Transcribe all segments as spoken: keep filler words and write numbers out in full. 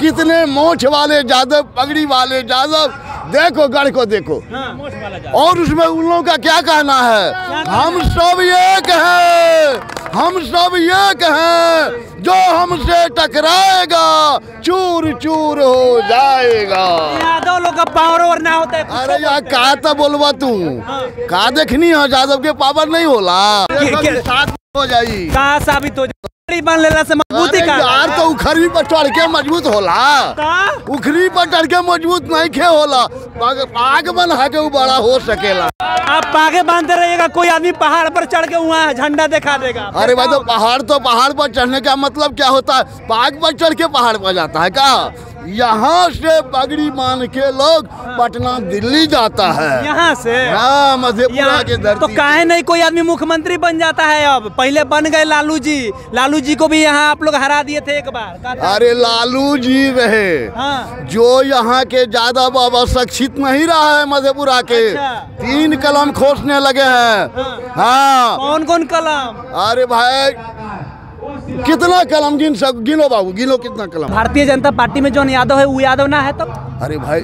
कितने मोछ वाले यादव, पगड़ी वाले यादव, देखो गढ़ को देखो। और उसमें उन लोगों का क्या कहना है, हम सब एक हैं, हम सब एक हैं, जो हमसे टकराएगा चूर चूर हो जाएगा। यादव लोग का पावर और ना होता है। अरे यार का तो बोलवा तू का देखनी है, यादव के पावर नहीं होला साथ हो जाई, कहाँ साबित हो जाए बन लेला से मजबूती का यार। तो उखरी पर चढ़ के मजबूत होला, उखरी पर चढ़ के मजबूत नहीं खे होला, आग बन है के बड़ा हो सकेला। आप पागे बांधते रहिएगा, कोई आदमी पहाड़ पर चढ़ के वहाँ झंडा दिखा देगा। अरे भाई तो पहाड़ तो पहाड़ पर चढ़ने का मतलब क्या होता है, पाग पर चढ़ के पहाड़ पर जाता है क्या? यहाँ से पगड़ी मान के लोग पटना दिल्ली जाता है, यहाँ से हाँ मधेपुरा के धरती। तो काहे नहीं कोई आदमी मुख्यमंत्री बन जाता है? अब पहले बन गए लालू जी, लालू जी को भी यहाँ आप लोग हरा दिए थे एक बार। अरे लालू जी रहे हाँ। जो यहाँ के ज्यादा बाबा शिक्षित नहीं रहा है मधेपुरा के। अच्छा। तीन कलम खोसने लगे हैं हाँ, हाँ। कौन कौन कलम? अरे भाई कितना कलम गिन सब, गिनो बाबू गिनो कितना कलम। भारतीय जनता पार्टी में जो यादव है वो यादव ना है तो? अरे भाई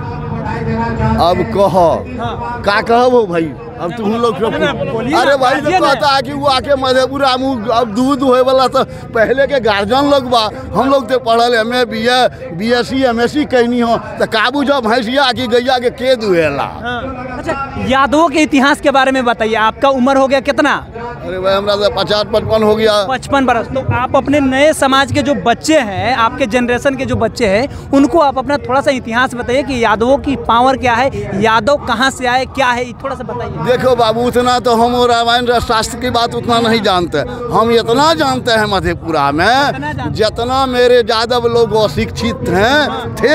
अब कहो हाँ। का कहो भाई, अब तुम लोग अरे भाई तो कहता है कि वो आके मधेपुरा मुँह अब दूध होए वाला तो पहले के गार्जियन लोग बा, हम लोग तो पढ़ल M A B A B S C M S C कहनी हो तो काबू जब भैंसिया की गैया के के दुहेला। अच्छा यादवों के इतिहास के बारे में बताइए, आपका उम्र हो गया कितना? अरे भाई हमारा तो पचास पचपन हो गया। पचपन बरस। तो आप अपने नए समाज के जो बच्चे हैं, आपके जनरेशन के जो बच्चे हैं, उनको आप अपना थोड़ा सा इतिहास बताइए कि यादवों की पावर क्या है, यादव कहाँ से आए, क्या है, थोड़ा सा बताइए। देखो बाबू उतना तो हम रामायण शास्त्र की बात उतना नहीं जानते, हम इतना जानते हैं मधेपुरा में जितना मेरे यादव लोग अशिक्षित हैं थे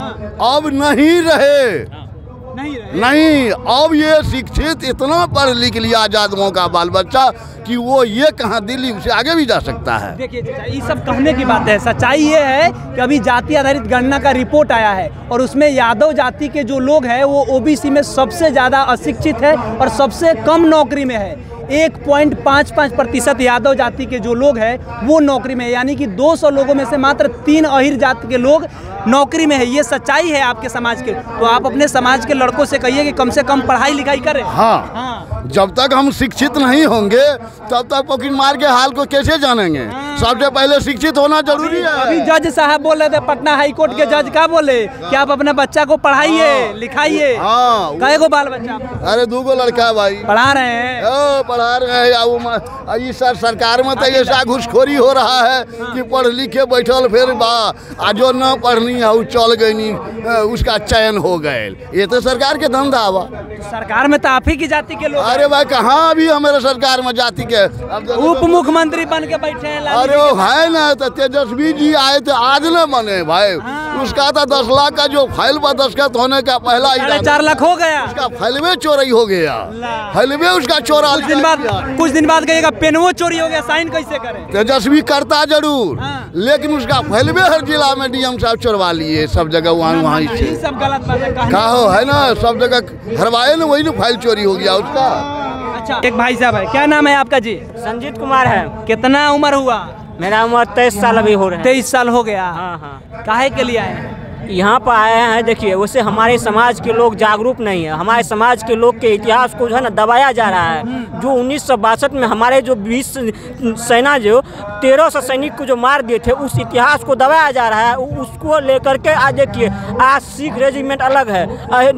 अब नहीं रहे। नहीं, नहीं अब ये शिक्षित इतना पढ़ लिख लिया यादवों का बाल बच्चा कि वो ये कहाँ दिल्ली से आगे भी जा सकता है। देखिए ये सब कहने की बात है, सच्चाई ये है कि अभी जाति आधारित गणना का रिपोर्ट आया है और उसमें यादव जाति के जो लोग हैं वो ओबीसी में सबसे ज़्यादा अशिक्षित है और सबसे कम नौकरी में है। एक पॉइंट पाँच पाँच प्रतिशत यादव जाति के जो लोग हैं वो नौकरी में है, यानी कि दो सौ लोगों में से मात्र तीन अहिर जाति के लोग नौकरी में है। ये सच्चाई है आपके समाज के। तो आप अपने समाज के लड़कों से कहिए कि कम से कम पढ़ाई लिखाई करें। हाँ, हाँ। जब तक हम शिक्षित नहीं होंगे तब तक पॉकेट मार के हाल को कैसे जानेंगे? हाँ। सबसे पहले शिक्षित होना जरूरी है। अभी जज साहब बोल रहे थे, पटना हाई कोर्ट के जज क्या बोले कि आप अपने बच्चा को पढ़ाइए लिखाइए। हाँ। कई गो बाल बच्चा? अरे दो गो लड़का भाई पढ़ा रहे हैं, पढ़ा रहे हैं। इस सरकार में तो ऐसा घुसखोरी हो रहा है कि पढ़ लिख के बैठल फिर बा जो न पढ़नी है वो चल गई, उसका चयन हो गए। ये तो सरकार के धंधा हुआ। सरकार में तो आप ही की जाति के लोग। अरे भाई कहाँ अभी हमारे सरकार में जाति के उप मुख्यमंत्री बन के बैठे हैं। अरे वो है ना तो तेजस्वी जी आए थे आज न बने भाई। हाँ। उसका तो दस लाख का जो फाइल पर दस्खत होने का पहला ही चार लाख हो गया, उसका फाइलवे चोरी हो गया, फाइलवे उसका चोरा। कुछ दिन बाद कुछ दिन बाद कहिएगा पेनवो चोरी हो गया, साइन कैसे करें? तेजस्वी करता जरूर। हाँ। लेकिन उसका फाइलवे हर जिला में डीएम साहब चोरवा लिए सब जगह, वहाँ वहाँ से सब गलत बात है। कहो है ना सब जगह हरवाए ना, वही ना फाइल चोरी हो गया उसका। अच्छा एक भाई साहब है, क्या नाम है आपका जी? संजीत कुमार है। कितना उम्र हुआ? मेरा उम्र तेईस साल अभी हो रहा है। तेईस साल हो गया। हाँ हाँ। काहे के लिए आए हैं? यहाँ पर आए हैं। देखिए वैसे हमारे समाज के लोग जागरूक नहीं है, हमारे समाज के लोग के इतिहास को जो है ना दबाया जा रहा है। जो उन्नीस सौ बासठ में हमारे जो बीस सेना जो तेरह सौ सैनिक को जो मार दिए थे उस इतिहास को दबाया जा रहा है। उसको लेकर के आज देखिए आज सिख रेजिमेंट अलग है,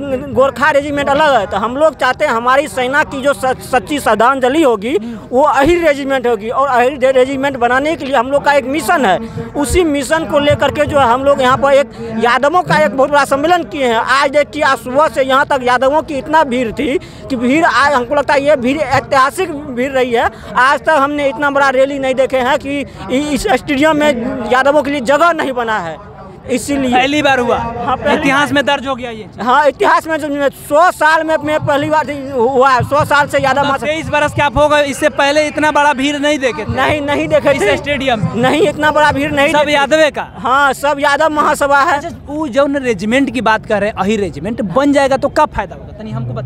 गोरखा रेजिमेंट अलग है। तो हम लोग चाहते हैं हमारी सेना की जो सच्ची श्रद्धांजलि होगी वो अहिर रेजिमेंट होगी और अहिर रेजिमेंट बनाने के लिए हम लोग का एक मिशन है। उसी मिशन को लेकर के जो है हम लोग यहाँ पर एक यादवों का एक बहुत बड़ा सम्मेलन किए हैं। आज देखिए आज सुबह से यहाँ तक यादवों की इतना भीड़ थी कि भीड़ आज हमको लगता है ये भीड़ ऐतिहासिक भीड़ रही है। आज तक हमने इतना बड़ा रैली नहीं देखे हैं कि इस स्टेडियम में यादवों के लिए जगह नहीं बना है, इसीलिए पहली बार हुआ। हाँ, इतिहास में दर्ज हो गया ये। हाँ इतिहास में जो सौ साल में मैं पहली बार हुआ है। सौ साल से यादव तेईस बरस के आप हो गए, इससे पहले इतना बड़ा भीड़ नहीं देखे थे? नहीं नहीं देखे इस स्टेडियम नहीं इतना बड़ा भीड़ नहीं। सब यादवे का? हाँ सब यादव महासभा है। वो जो रेजिमेंट की बात कर रहे हैं अहिर रेजिमेंट बन जाएगा तो कब फायदा होगा, तनी हमको बताइए।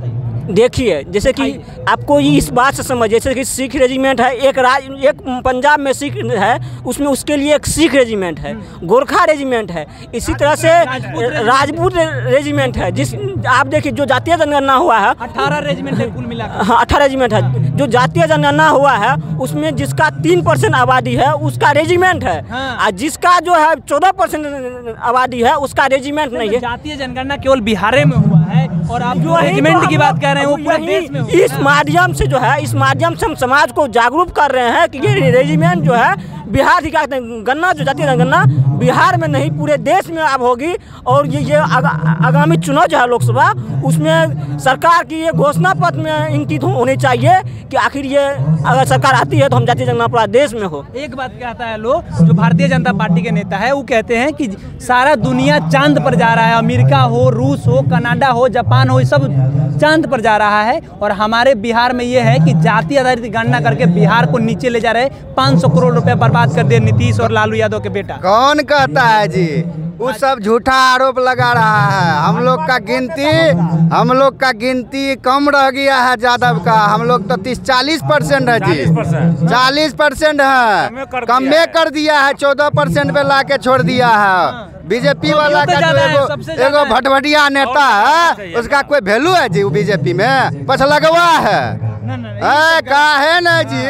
देखिए जैसे कि आपको ये इस बात से समझ, जैसे कि सिख रेजिमेंट है, एक राज एक पंजाब में सिख है, उसमें उसके लिए एक सिख रेजिमेंट है, गोरखा रेजिमेंट है, इसी तरह से राजपूत रेजिमेंट है। जिस आप देखिए जो जातीय जनगणना हुआ है अठारह रेजिमेंट है कुल मिलाकर। हाँ अठारह रेजिमेंट है। जो जातीय जनगणना हुआ है उसमें जिसका तीन परसेंट आबादी है उसका रेजिमेंट है, हाँ। और जिसका जो है चौदह परसेंट आबादी है उसका रेजिमेंट नहीं है। जातीय जनगणना केवल बिहार में हुआ है और आप जो रेजिमेंट की बात कर रहे हैं वो पूरे देश में हुआ है। इस माध्यम से जो है इस माध्यम से हम समाज को जागरूक कर रहे हैं कि ये रेजिमेंट जो है बिहार क्या कहते हैं गन्ना जो जातीय जनगणना बिहार में नहीं पूरे देश में अब होगी। और ये ये आगा, आगामी चुनाव जो है लोकसभा उसमें सरकार की ये घोषणा पत्र में इंकित होनी चाहिए कि आखिर ये अगर सरकार आती है तो हम जातीय जनगणना पूरा देश में हो। एक बात कहता है लोग, जो भारतीय जनता पार्टी के नेता है वो कहते हैं कि सारा दुनिया चांद पर जा रहा है, अमेरिका हो, रूस हो, कनाडा हो, जापान हो, सब चांद पर जा रहा है और हमारे बिहार में ये है कि जाति आधारित गणना करके बिहार को नीचे ले जा रहे हैं। पाँच सौ करोड़ रुपए बर्बाद कर दिए नीतीश और लालू यादव के बेटा। कौन कहता है जी? वो सब झूठा आरोप लगा रहा है। हम लोग का गिनती हम लोग का गिनती कम रह गया है यादव का। हम लोग तो तीस चालीस परसेंट है जी, चालीस परसेंट है, कमे कर दिया है, चौदह परसेंट पे ला के छोड़ दिया है। बीजेपी वाला का जो एगो एगो भटभटिया नेता है उसका कोई वैल्यू है जी? वो बीजेपी में पछलगवा है, काहे न जी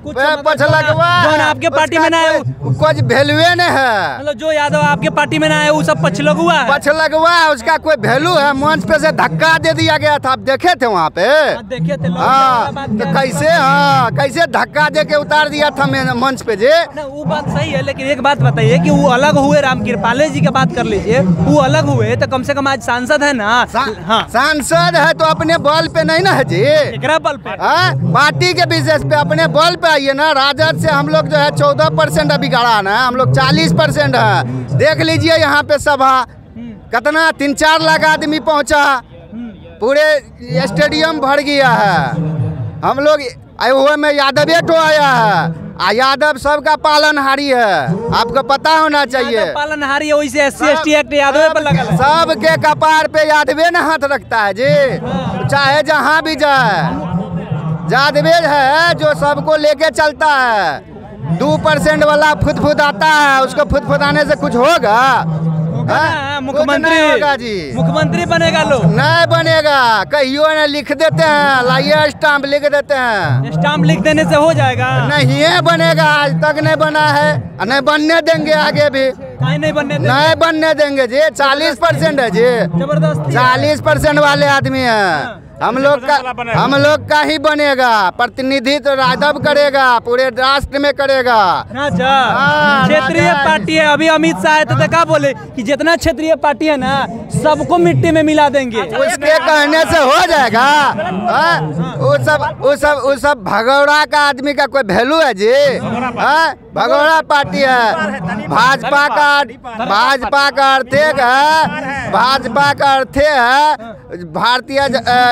पछलगवा आपके पार्टी में ना है कुछ वैल्यू नहीं है। मतलब जो यादव आपके पार्टी में ना है वो सब पछलगुआ है, पछलगुआ है, उसका कोई वैल्यू है? मंच पे से धक्का दे दिया गया था, आप देखे थे वहाँ पे? देखे थे। हाँ तो कैसे हाँ कैसे धक्का दे के उतार दिया था मंच पे जे? वो बात सही है, लेकिन एक बात बताइए कि वो अलग हुए, राम कृपाले जी की बात कर लीजिए, वो अलग हुए तो कम से कम आज सांसद है ना। हाँ सांसद है तो अपने बल पे नहीं ना है जी, बल पे पार्टी के विशेष पे अपने बल पे आइए ना। राजद से हम लोग जो है चौदह परसेंट अभी गड़ा ना, हम लोग चालीस परसेंट है। देख लीजिए यहाँ पे सभा कितना तीन चार लाख आदमी पहुँचा, पूरे स्टेडियम भर गया है। हम लोग हुए में यादव तो आया है, आ यादव सबका पालनहारी है, आपको पता होना चाहिए। पालनहारी है, वैसे S C S T act Yadav पे लगा है। सबके कपार पे यादवे न हाथ रखता है जी, चाहे जहाँ भी जाए। यादवे है जो सबको लेके चलता है। दो परसेंट वाला फुदफुद आता है, उसको फुदफुदाने से कुछ होगा? मुख्यमंत्री होगा जी, मुख्यमंत्री बनेगा लोग? नहीं बनेगा, कहियो ने लिख देते हैं, लाइए स्टाम्प लिख देते हैं, स्टाम्प लिख देने से हो जाएगा? नहीं बनेगा, आज तक नहीं बना है, नहीं बनने देंगे आगे भी। नहीं बनने देंगे? नहीं बनने देंगे जी, चालीस परसेंट है जी, जबरदस्त चालीस परसेंट वाले आदमी है। हम लोग का हम लोग का ही बनेगा, प्रतिनिधित्व तो यादव करेगा, पूरे राष्ट्र में करेगा। क्षेत्रीय पार्टी है, अभी अमित शाह है तो क्या बोले कि जितना क्षेत्रीय पार्टी है ना सबको मिट्टी में मिला देंगे। उसके कहने से हो जाएगा? वो सब वो सब वो सब भगौड़ा का आदमी का कोई वैल्यू है जी? भगौड़ा पार्टी है, भाजपा का भाजपा का अर्थ है, भाजपा का अर्थ है भारतीय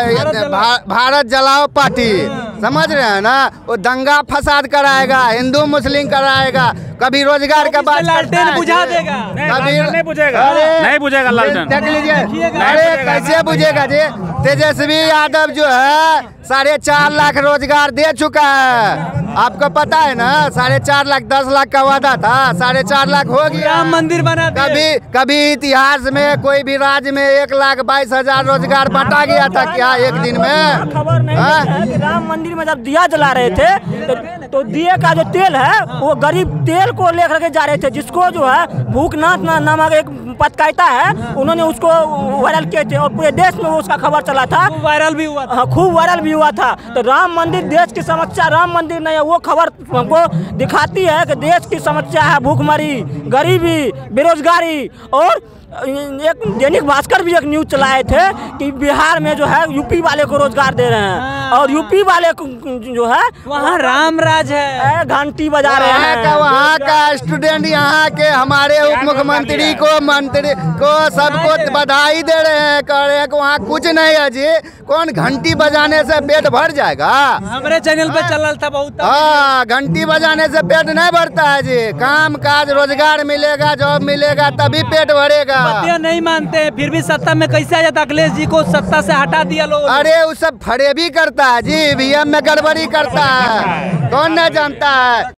भारत जलाओ पार्टी, समझ रहे हैं ना? वो दंगा फसाद कराएगा, हिंदू मुस्लिम कराएगा, कभी रोजगार का बात लालटेन बुझा देगा, कभी नहीं बुझेगा, नहीं बुझेगा लालटेन। देख लीजिए, अरे कैसे बुझेगा जी? तेजस्वी यादव जो है साढ़े चार लाख रोजगार दे चुका है, आपको पता है ना? साढ़े चार लाख दस लाख का वादा था, साढ़े चार लाख हो गया। राम मंदिर बना कभी कभी इतिहास में कोई भी राज्य में एक लाख बाईस हजार रोजगार बांटा गया था क्या एक दिन में? खबर नहीं है कि राम मंदिर में जब दिया जला रहे थे तो, तो दिए का जो तेल है वो गरीब तेल को लेकर के जा रहे थे, जिसको जो है भूखनाथ नामक एक पत्रकारिता है, उन्होंने उसको वायरल किए थे और पूरे देश में उसका खबर चला था, वायरल भी हुआ था, खूब वायरल भी हुआ था। तो राम मंदिर देश की समस्या राम मंदिर नहीं है, वो खबर हमको दिखाती है कि देश की समस्या है भूखमरी, गरीबी, बेरोजगारी। और एक दैनिक भास्कर भी एक न्यूज चलाए थे कि बिहार में जो है यूपी वाले को रोजगार दे रहे हैं। और यूपी वाले जो है वहाँ राम राज है, घंटी बजा रहे वहाँ का हैं। वहाँ का स्टूडेंट यहाँ के हमारे उप मुख्यमंत्री को मंत्री को सबको बधाई दे रहे हैं, कह रहे हैं कि वहाँ कुछ नहीं है जी। कौन घंटी बजाने से पेट भर जाएगा? हमारे चैनल पे चल रहा था बहुत। हाँ, घंटी बजाने से पेट नहीं भरता है जी। काम काज रोजगार मिलेगा, जॉब मिलेगा तभी पेट भरेगा। बतिया नहीं मानते हैं, फिर भी सत्ता में कैसे आ जाता? अखिलेश जी को सत्ता से हटा दिया लोग। अरे वो सब फरेबी करता है जी, वीएम में गड़बड़ी करता है, कौन नहीं जानता है।